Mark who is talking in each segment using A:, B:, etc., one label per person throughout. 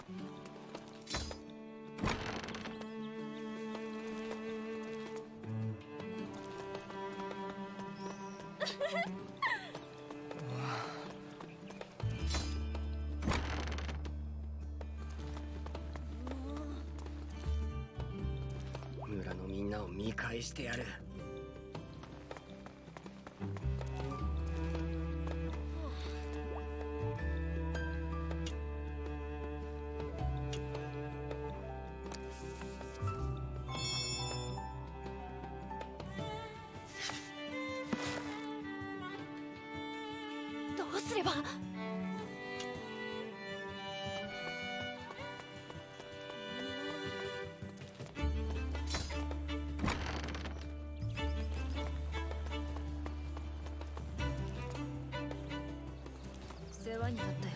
A: 村のみんなを見返してやる。
B: どうすれば。世話になったよ。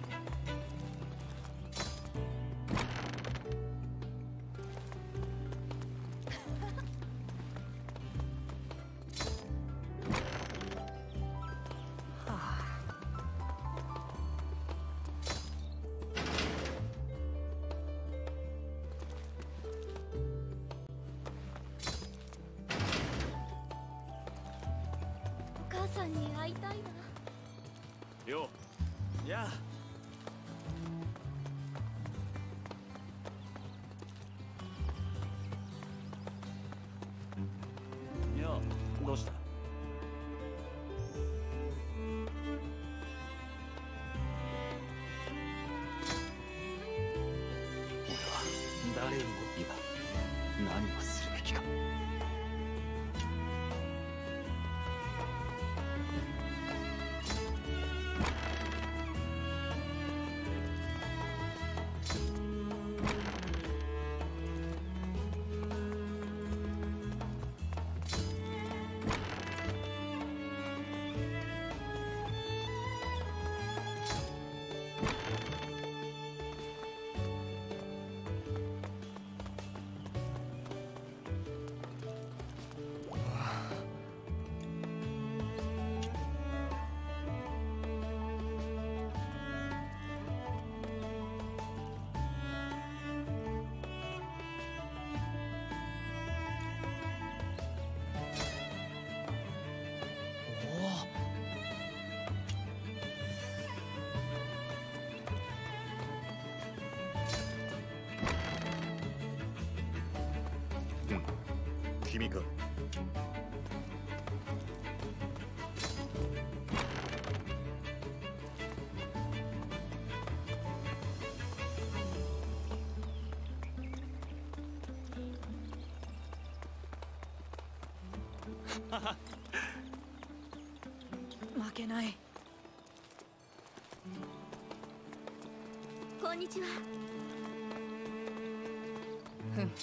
B: お母さんに会いたいな。
C: よう。やあ。いや、どうした？俺は誰よりも今何をするべきか。
D: 君か。
B: 負けない。
E: こんにちは。
B: ふん。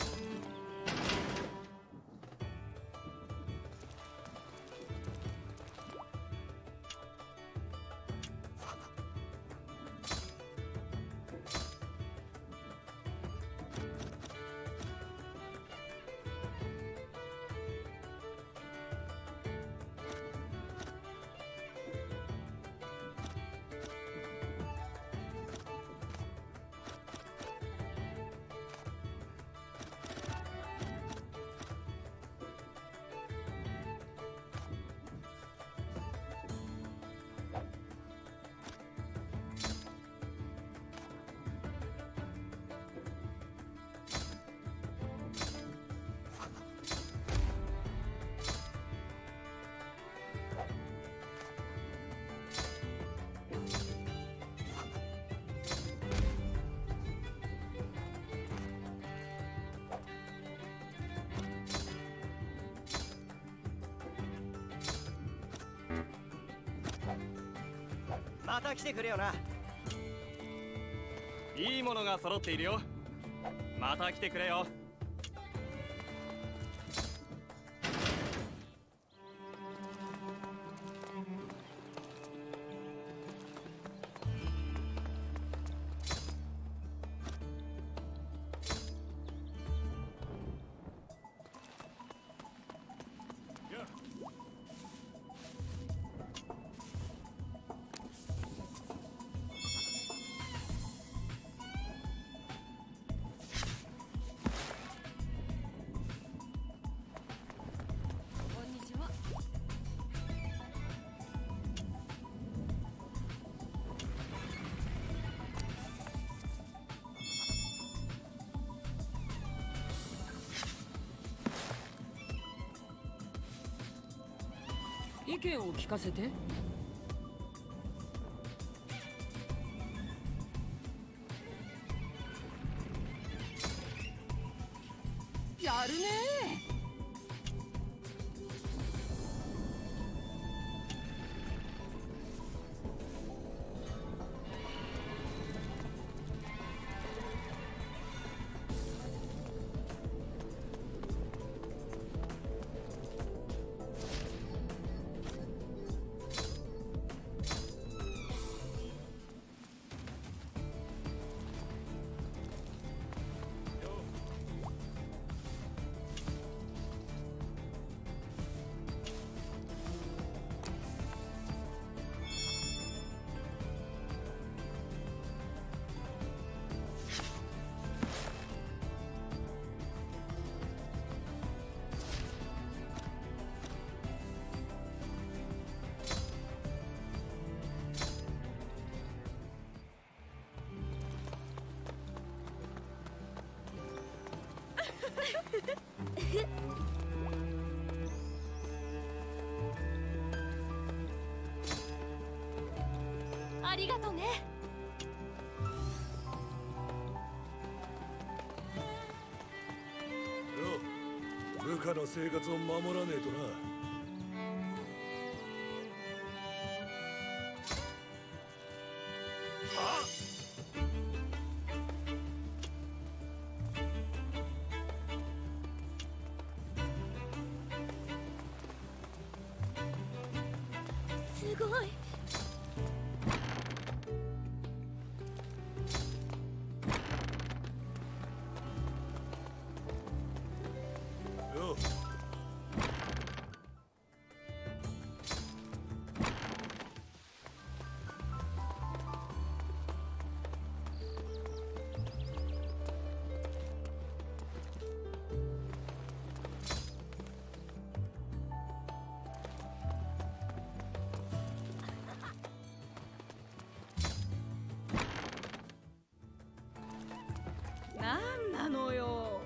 C: また来てくれよな。いいものが揃っているよ。また来てくれよ。
D: 意見を聞かせて。やるね
B: ありがとね。
E: よ、部下の生活を守らねえとな。
B: すごい。
E: よ、
D: なんなのよ。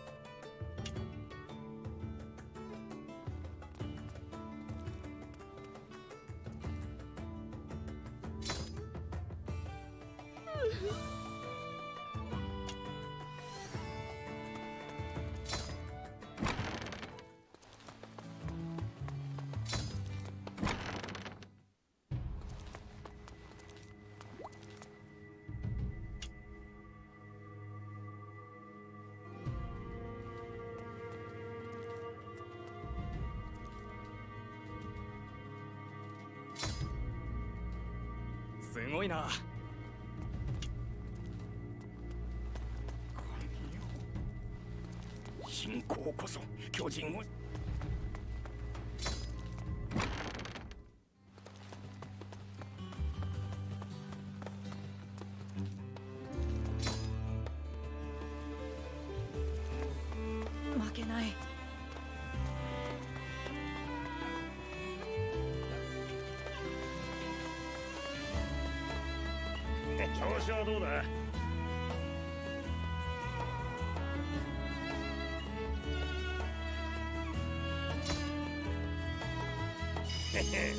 C: すごいな。
A: 信仰こそ巨人を。
B: 負けない。
E: 調子はどうだ。
A: へへ。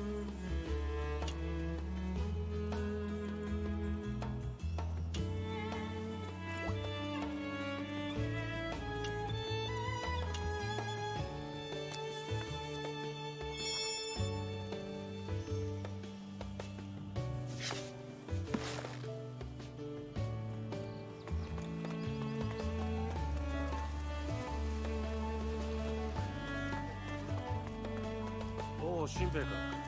E: おう、新兵か。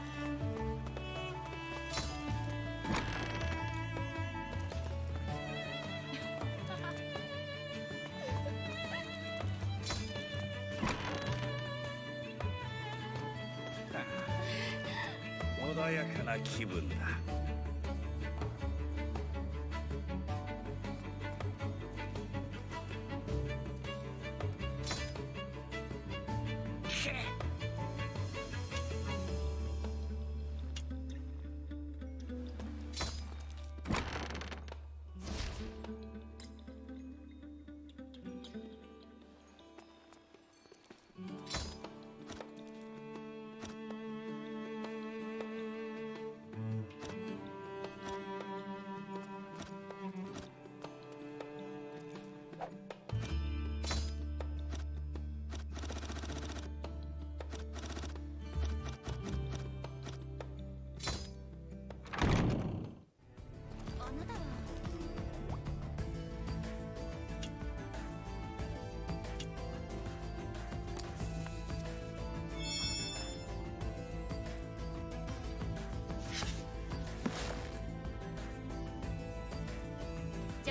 A: 穏やかな気分だ。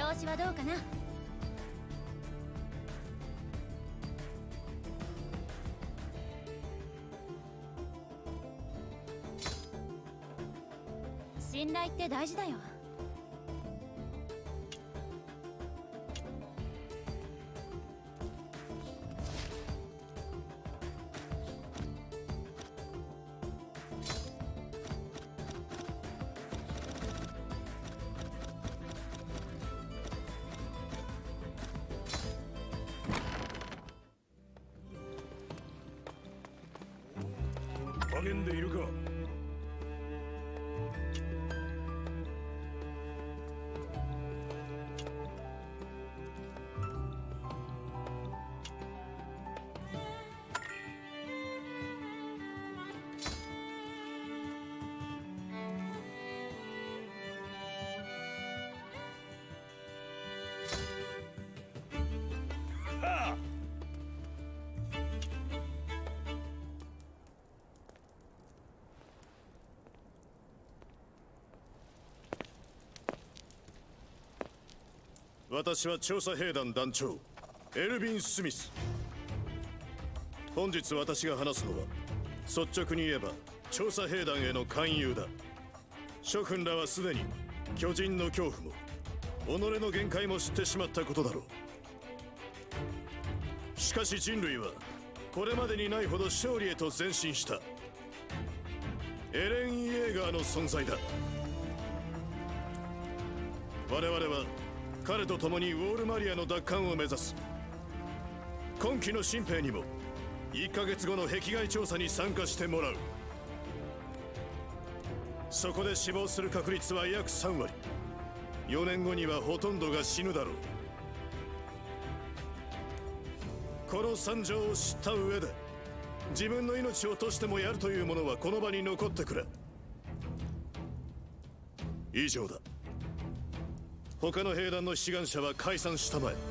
B: 子はどうかな。信頼って大事だよ。
E: 励んでいるか。
F: 私は調査兵団団長エルヴィン・スミス。本日私が話すのは率直に言えば調査兵団への勧誘だ。諸君らはすでに巨人の恐怖も己の限界も知ってしまったことだろう。しかし人類はこれまでにないほど勝利へと前進した。エレン・イェーガーの存在だ。我々は彼と共にウォールマリアの奪還を目指す。今期の新兵にも1ヶ月後の壁外調査に参加してもらう。そこで死亡する確率は約3割。4年後にはほとんどが死ぬだろう。この惨状を知った上で自分の命を賭してもやるという者はこの場に残ってくれ。以上だ。他の兵団の志願者は解散したまえ。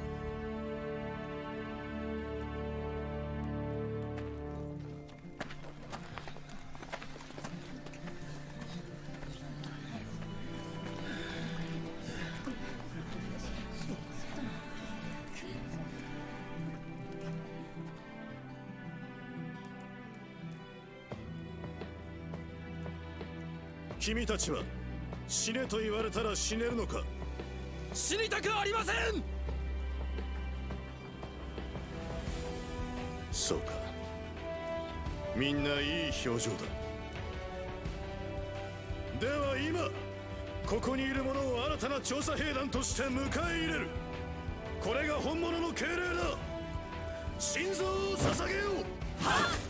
F: 君たちは死ねと言われたら死ねるのか。
C: 死にたくありません。
F: そうか、みんないい表情だ。では今ここにいる者を新たな調査兵団として迎え入れる。これが本物の敬礼だ。心臓を捧げよう。はっ。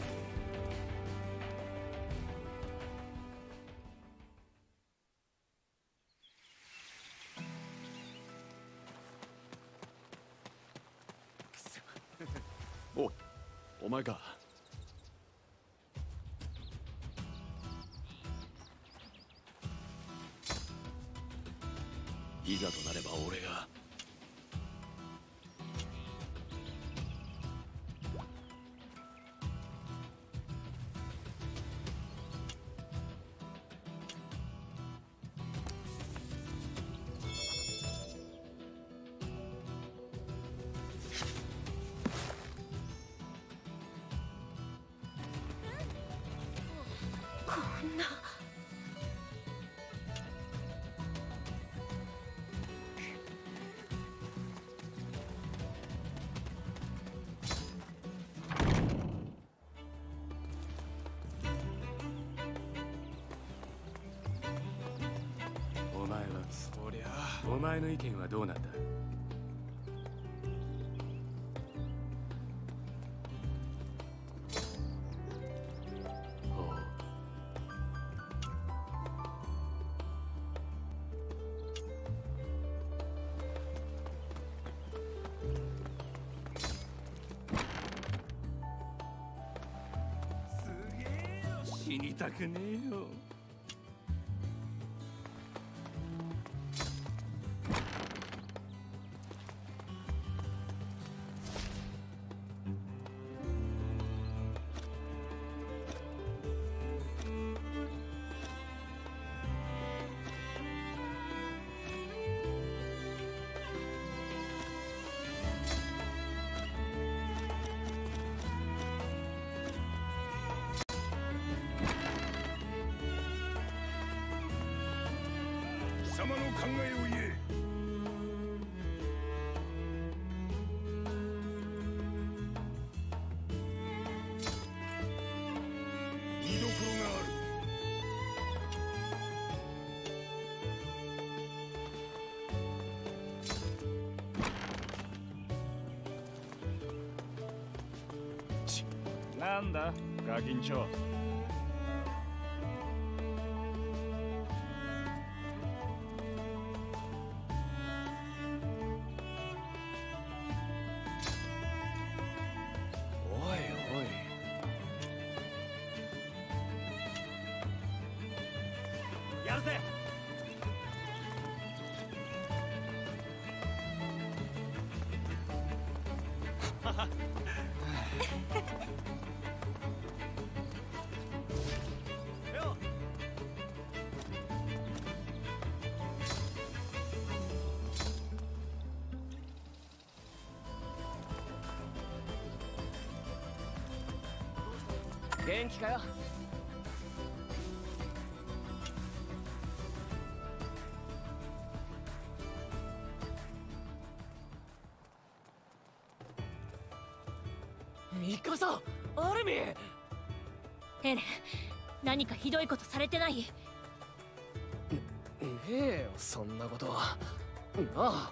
C: お前か。いざとなれば俺が。
G: お前の意見はどうなんだ。
A: 死にたくねえよ。
E: の考えを言え。見どころがある。
A: なんだガキンチョ。
C: おいおい。
A: やるぜ。
D: 元気かよ。ミカサ、アルミ。
B: エレン、何かひどいことされてない？
D: ねえよ、そんなことは。なあ。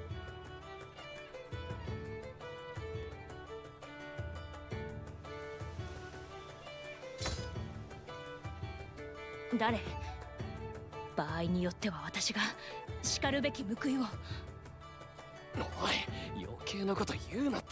B: 誰？場合によっては私が叱るべき報いを。
D: おい、余計なこと言うなって。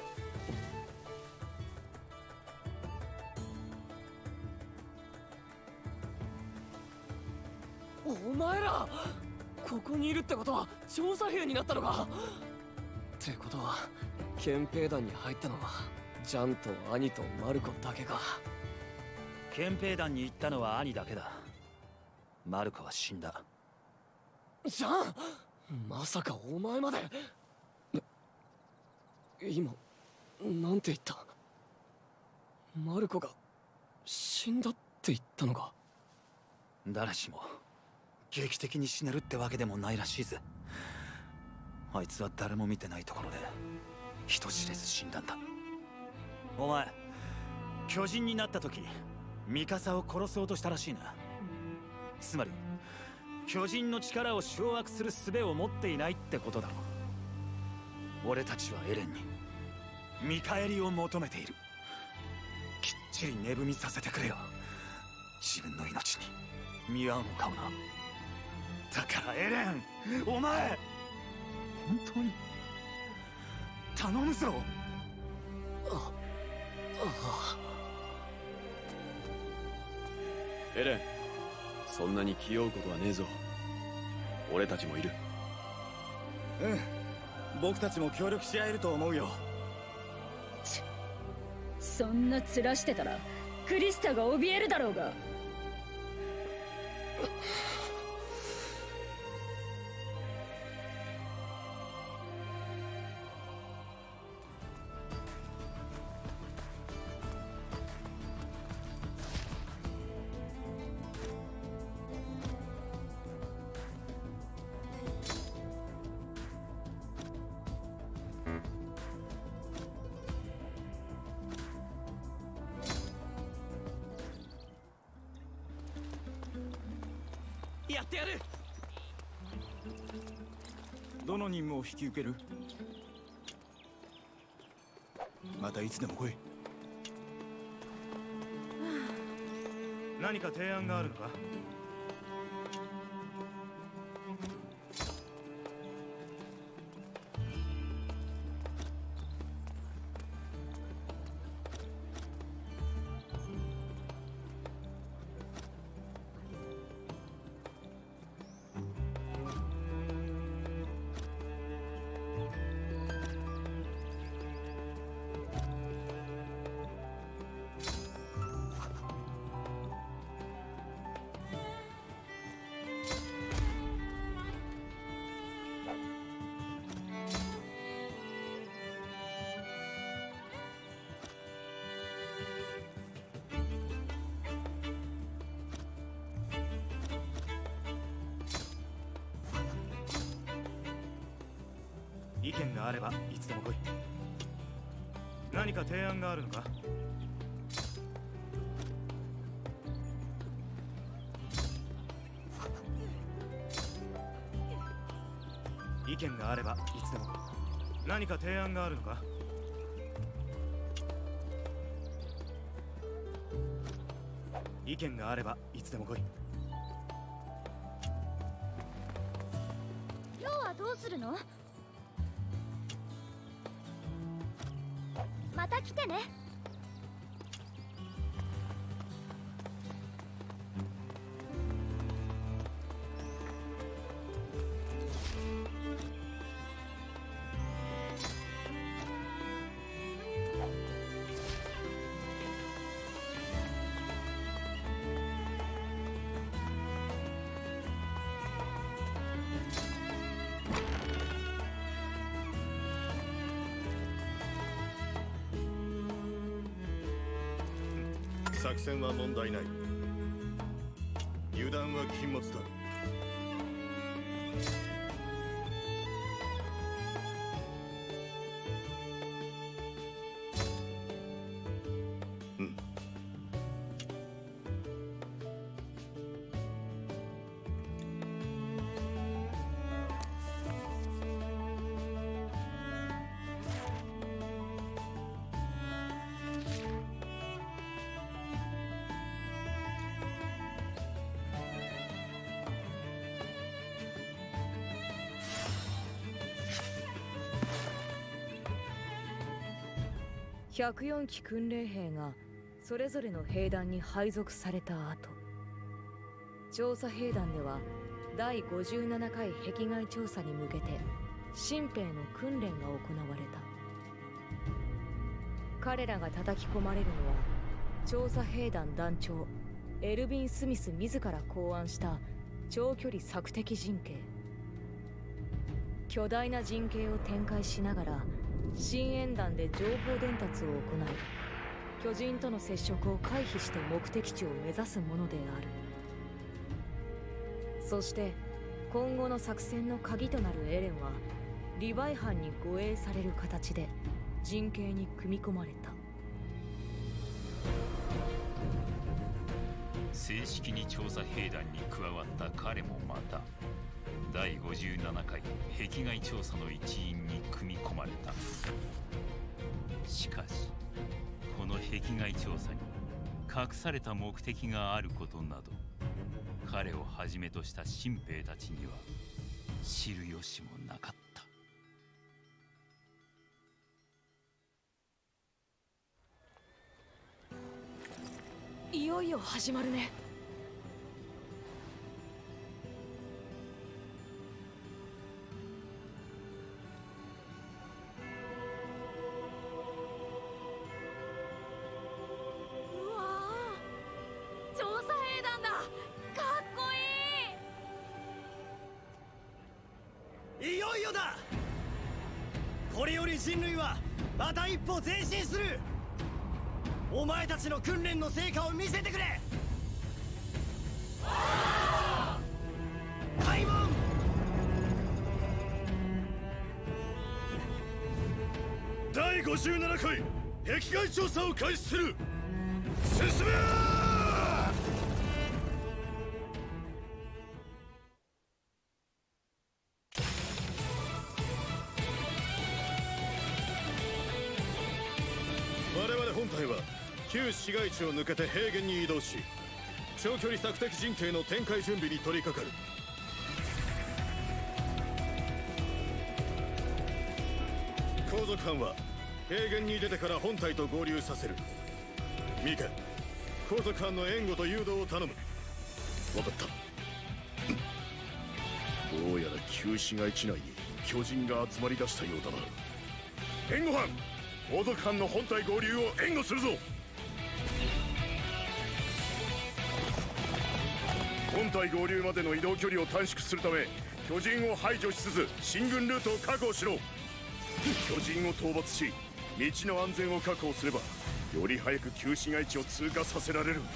D: お前ら、ここにいるってことは調査兵になったのか。ってことは憲兵団に入ったのはジャンと兄とマルコだけか。
C: 憲兵団に行ったのは兄だけだ。マルコは死んだ。
D: ジャン、まさかお前まで。今なんて言った？マルコが死んだって言ったのか。
C: 誰しも劇的に死ねるってわけでもないらしいぜ。あいつは誰も見てないところで人知れず死んだんだ。お前、巨人になった時ミカサを殺そうとしたらしいな。つまり巨人の力を掌握する術を持っていないってことだろう。俺たちはエレンに見返りを求めている。きっちり値踏みさせてくれよ。自分の命に見合うのかもな。だからエレン、お前本当に頼むぞ。
H: エレン、そんなに気負うことはねえぞ。俺たちもいる。
C: うん、僕たちも協力し合えると思うよ。
B: そんな面してたらクリスタが怯えるだろうが。
C: やってやる。
A: どの任務を引き受ける？またいつでも来い。何か提案があるのか？ 意見があればいつでも来い。何か提案があるのか？意見があればいつでも来い。何か提案があるのか？意見があればいつでも来い。
B: 今日はどうするの？また来てね。
F: 作戦は問題ない。油断は禁物だ。
I: 104機訓練兵がそれぞれの兵団に配属された後、調査兵団では第57回壁外調査に向けて新兵の訓練が行われた。彼らが叩き込まれるのは調査兵団団長エルヴィン・スミス自ら考案した長距離索敵陣形。巨大な陣形を展開しながら深淵団で情報伝達を行い、巨人との接触を回避して目的地を目指すものである。そして今後の作戦の鍵となるエレンはリヴァイ班に護衛される形で陣形に組み込まれた。
J: 正式に調査兵団に加わった彼もまた第57回壁外調査の一員に組み込まれた。しかしこの壁外調査に隠された目的があることなど彼をはじめとした新兵たちには知る由もなかった。
I: いよいよ始まるね。
A: いよいよだ。これより人類はまた一歩前進する。お前たちの訓練の成果を見せてくれ。開門。
F: 第57回壁外調査を開始する。進め。本隊は旧市街地を抜けて平原に移動し、長距離索敵陣形の展開準備に取り掛かる。後続班は平原に出てから本隊と合流させる。ミカ、後続班の援護と誘導を頼む。分かった。
E: どうやら旧市街地内に巨人が集まり出したようだな。援護班、後続班の本隊合流を援護するぞ。本隊合流までの移動距離を短縮するため巨人を排除しつつ進軍ルートを確保しろ。巨人を討伐し道の安全を確保すればより早く旧市街地を通過させられる。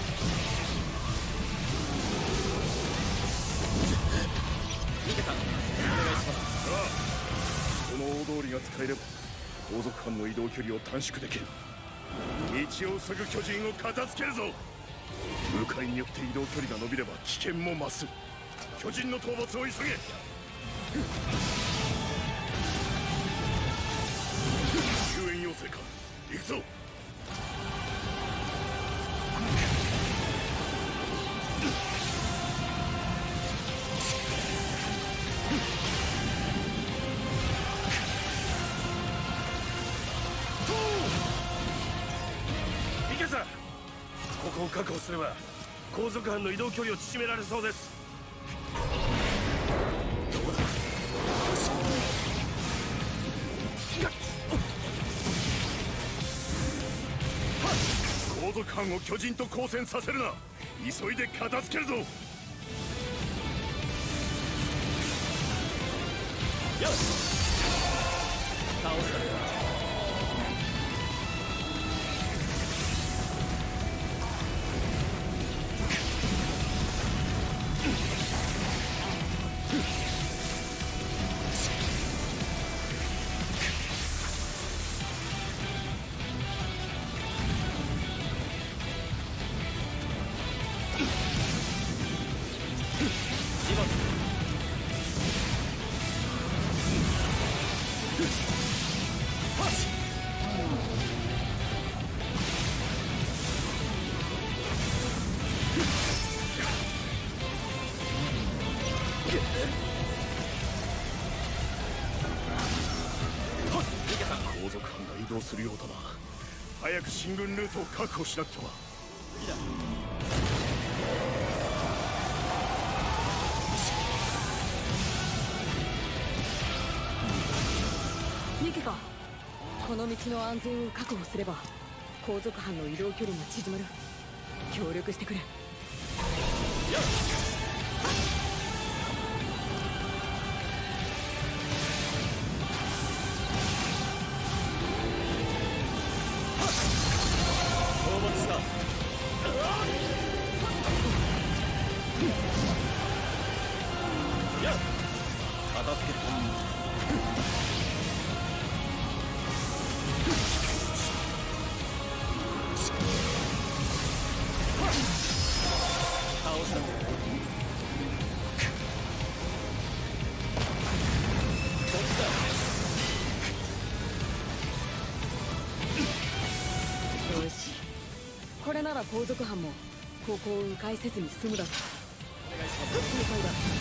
D: ミケさん、
E: 大通りが使えれば後続班の移動距離を短縮できる。道を塞ぐ巨人を片付けるぞ。向かいによって移動距離が伸びれば危険も増す。巨人の討伐を急げ。救援要請か。行くぞ。
K: 池さん、ここを確保すれば後続班の移動距離を縮められそうです。
E: 後続班を巨人と交戦させるな。急いで片付けるぞ。よし、倒したね。後続班が移動するようだな。早く進軍ルートを確保しなくては。
I: ミケか、この道の安全を確保すれば後続班の移動距離が縮まる。協力してくれ。よし。よし、これなら後続班もここを迂回せずに済むだろう。お願いします。了解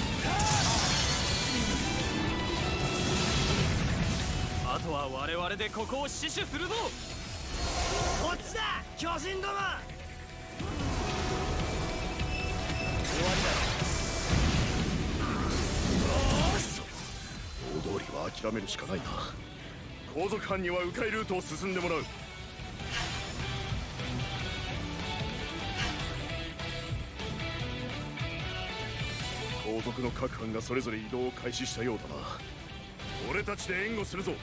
D: だ。あとは我々でここを死守するぞ。
A: こっちだ巨人ども。
E: 終わりだ。大通りは諦めるしかないな。後続班には迂回ルートを進んでもらう。後続の各班がそれぞれ移動を開始したようだな。俺たちで援護するぞ。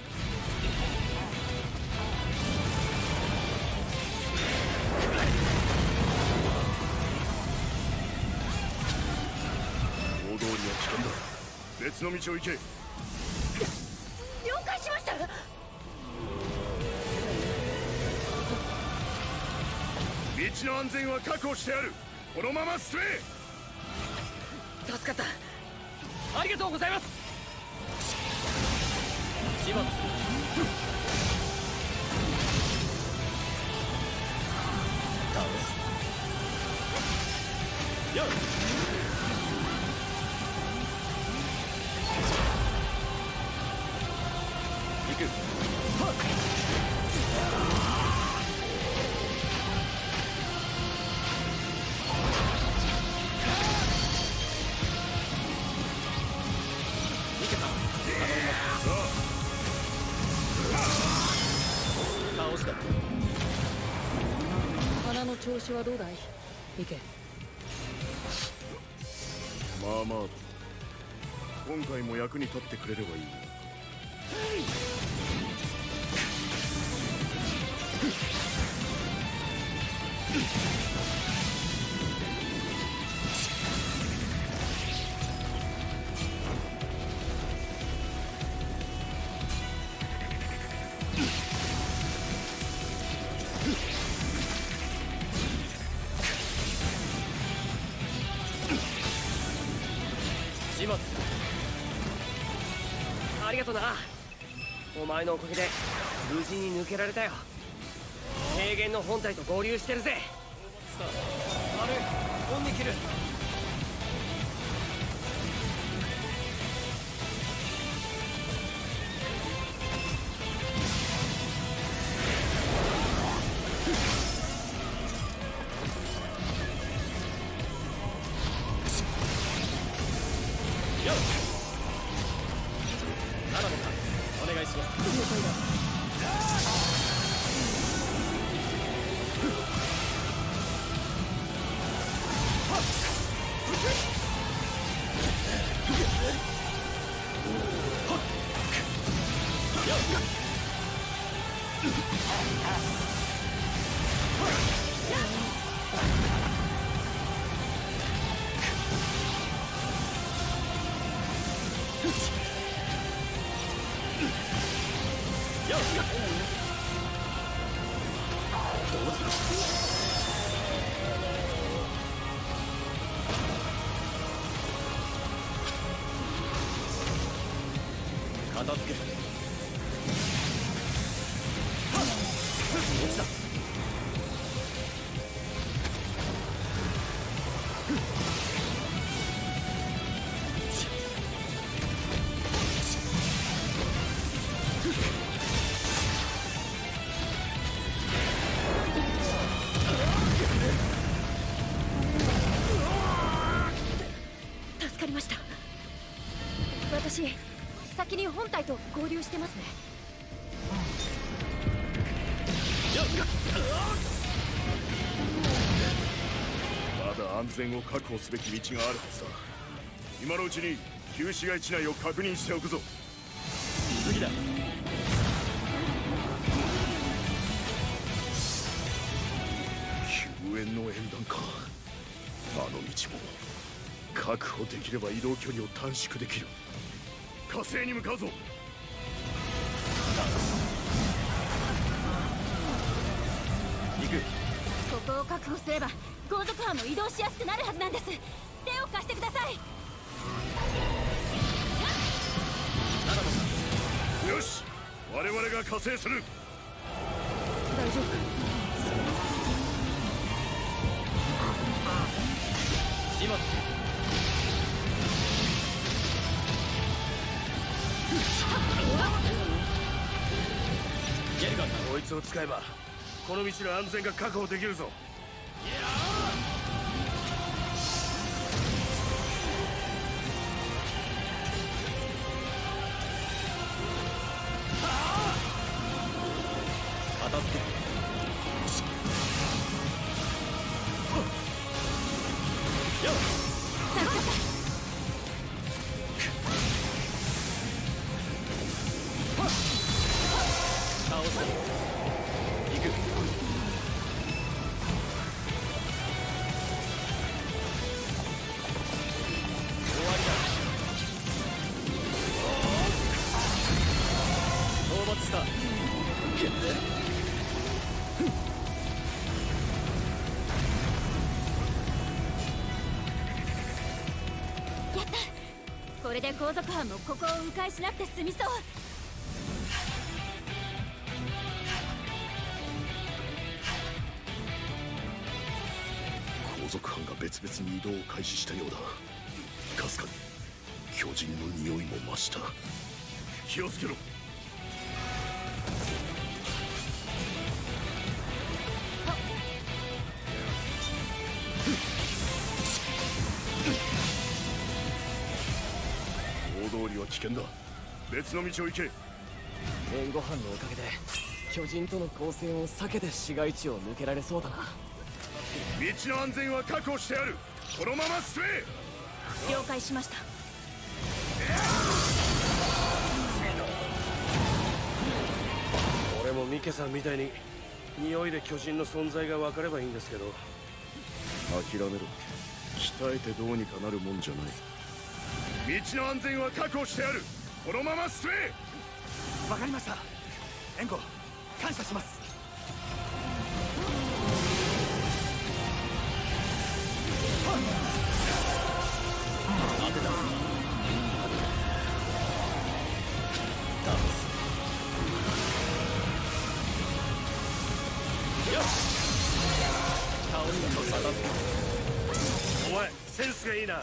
E: 大通りは危険だ。別の道を行け。
B: 了解しました。
E: 道の安全は確保してある。このまま進め。
D: 助かった。ありがとうございます。始末。倒す。よっ。行く。はっ。倒した。
I: 鼻の調子はどうだい、ミケ。
E: まあまあだ。今回も役に立ってくれればいい。
D: 始末。ありがとな。お前のおかげで無事に抜けられたよ。平原の本体と合流してるぜ。あれ、オンに切る。片付ける。落ちた。
B: 助かりました。私先に本体と合流してますね。
E: まだ安全を確保すべき道があるはずだ。今のうちに旧市街地内を確認しておくぞ。
D: 次だ。
E: 救援の縁談か。あの道も確保できれば移動距離を短縮できる。火星に向かうぞ。
D: 行く。
B: ここを確保すれば後続班も移動しやすくなるはずなんです。手を貸してください。
E: よし、我々が加勢する。
B: 大丈夫。
D: 始末。
K: こいつを使えばこの道の安全が確保できるぞ。
D: 片付け。倒す。行く。終わりだ。討伐した。
B: やった。これで後続班もここを迂回しなくて済みそう。
E: 後続班が別々に移動を開始したようだ。かすかに巨人の匂いも増した。気をつけろ。大通りは危険だ。別の道を行け。
D: 援護班のおかげで巨人との交戦を避けて市街地を抜けられそうだな。
E: 道の安全は確保してやる。このまま進め。
B: 了解しました。
K: 俺もミケさんみたいに匂いで巨人の存在が分かればいいんですけど。
E: 諦めろ。鍛えてどうにかなるもんじゃない。道の安全は確保してやる。このまま進め。
C: わかりました。援護感謝します。
D: 当てた。
K: いいな。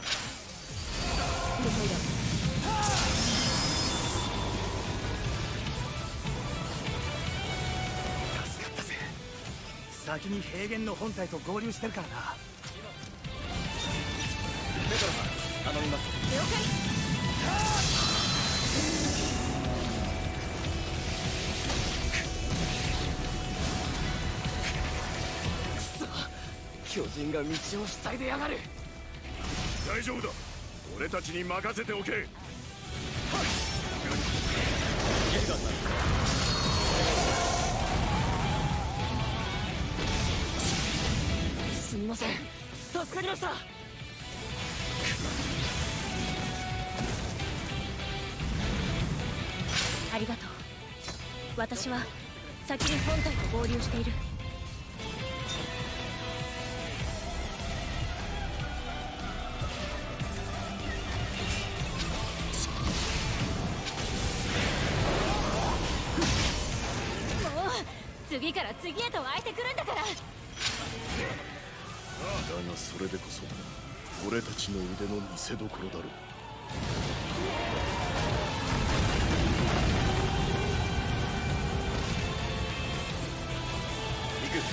C: 助かったぜ。先に平原の本体と合流してるからな。
D: メトロさん頼みます。
B: 了解。
D: 巨人が道を塞いでやがる。
E: 大丈夫だ、俺たちに任せておけ。はい。
D: ゲルガーさん、すみません、助かりました。
B: ありがとう。私は先に本体と合流している。次から次へと湧いてくるんだから。
F: だがそれでこそ俺たちの腕の見せ所だろう。
E: 行く。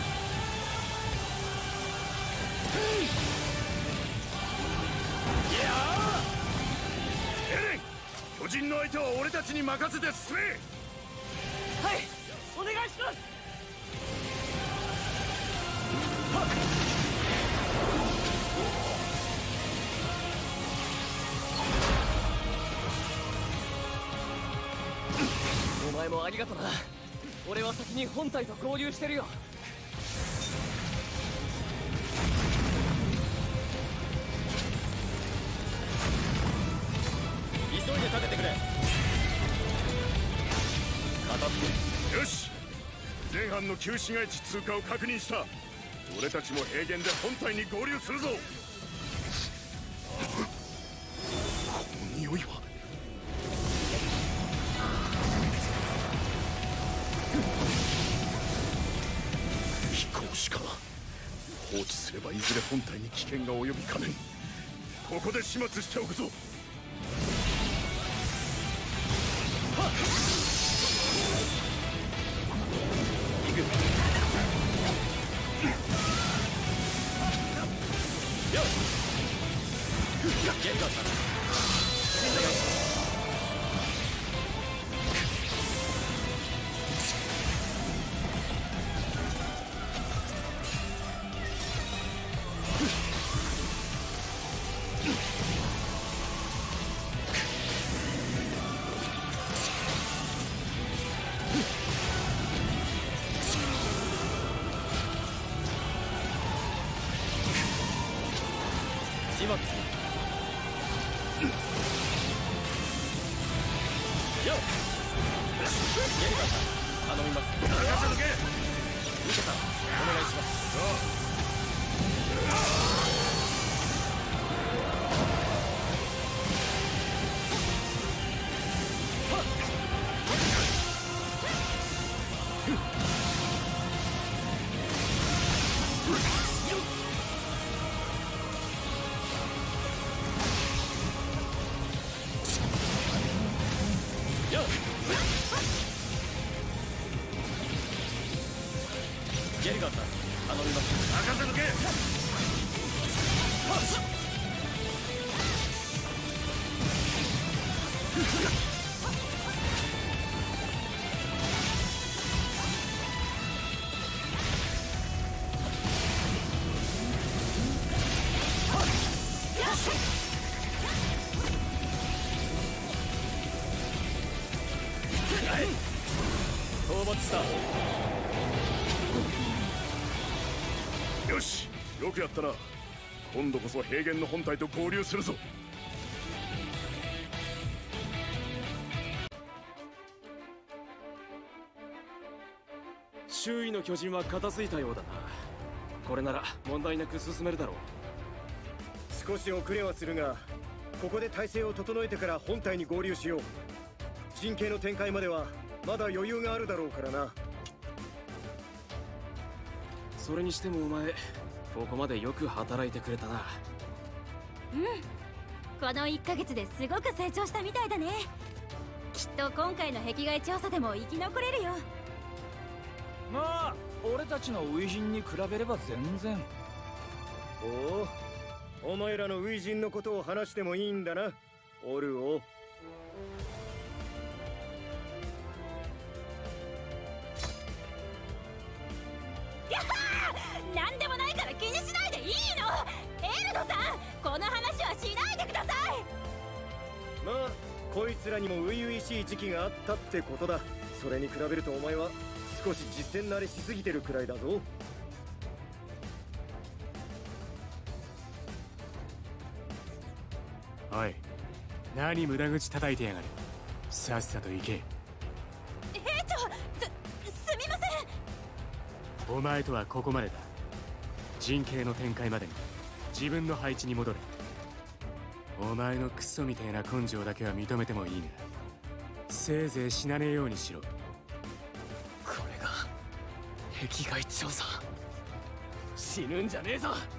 E: いやー、エレン、巨人の相手は俺たちに任せて進め。
D: はい、お願いします。お前もありがとな。俺は先に本体と合流してるよ。急いで立ててくれ。片付け。
E: よし、前半の旧市街地通過を確認した。俺たちも平原で本体に合流するぞ。この匂いは。飛行士か。放置すればいずれ本体に危険が及びかねん。ここで始末しておくぞ。行く。よっ、ゲルガーさん、お願いします。
D: 始末。よっ、ゲルガーさん頼みます。
E: 任せとけ。
D: ミカさんお願いします。ゲルガーさん頼みます。
E: 任せとけ。
D: 討伐した。
E: よし、よくやったな。今度こそ平原の本体と合流するぞ。
K: 周囲の巨人は片付いたようだな。これなら問題なく進めるだろう。
A: 少し遅れはするが、ここで体勢を整えてから本体に合流しよう。陣形の展開まではまだ余裕があるだろうからな。
K: それにしてもお前、ここまでよく働いてくれたな。
B: この1ヶ月ですごく成長したみたいだね。きっと今回の壁外調査でも生き残れるよ。
C: まあ俺たちの初陣に比べれば全然。
K: お前らの初陣のことを話してもいいんだな、オルオ。
B: やっはー、なんでもないから気にしないでいいの。エルドさん、この話はしないでください。
K: まあこいつらにも初々しい時期があったってことだ。それに比べるとお前は少し実践慣れしすぎてるくらいだぞ。
G: おい、何無駄口叩いてやがる。さっさと行け。
B: 兵長、すみません。
G: お前とはここまでだ。陣形の展開までに自分の配置に戻れ。お前のクソみたいな根性だけは認めてもいいが、せいぜい死なねえようにしろ。
D: これが壁外調査。死ぬんじゃねえぞ。